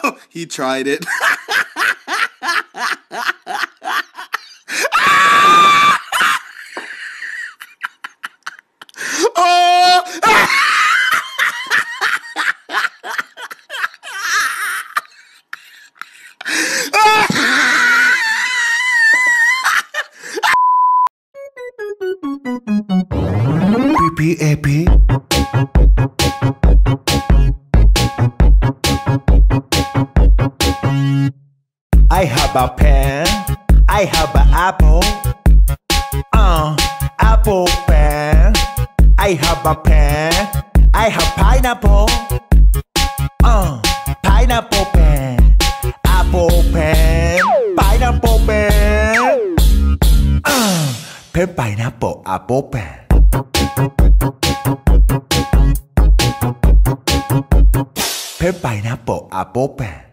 He tried it. PPAP. I have a pen, I have an apple, apple pen. I have a pen, I have pineapple, pineapple pen, apple pen, pineapple pen, pen pineapple apple pen. Pen pineapple apple pen.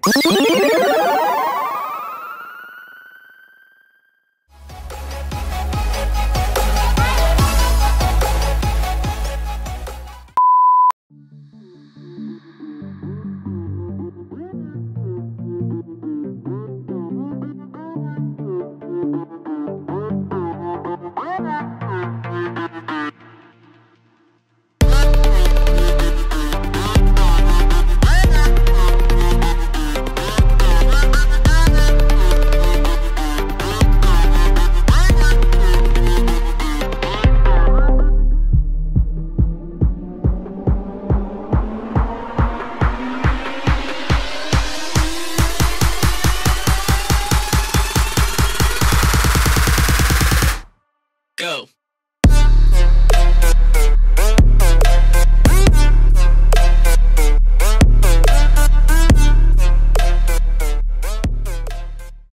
Go.